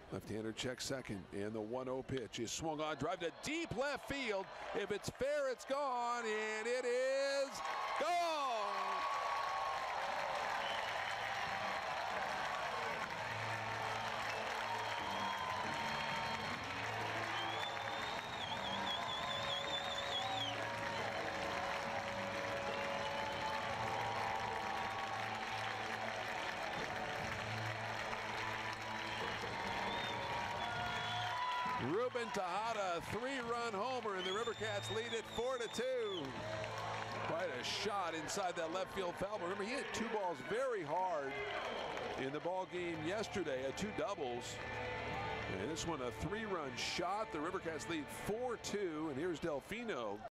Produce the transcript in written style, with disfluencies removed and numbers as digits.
Left-hander checks second, and the 1-0 pitch is swung on, drive to deep left field. If it's fair, it's gone, and it is gone. Ruben Tejada, 3-run homer, and the Rivercats lead it 4-2. Quite a shot inside that left field foul. Remember, he hit 2 balls very hard in the ball game yesterday at 2 doubles. And this one a 3-run shot. The Rivercats lead 4-2, and here's Delfino.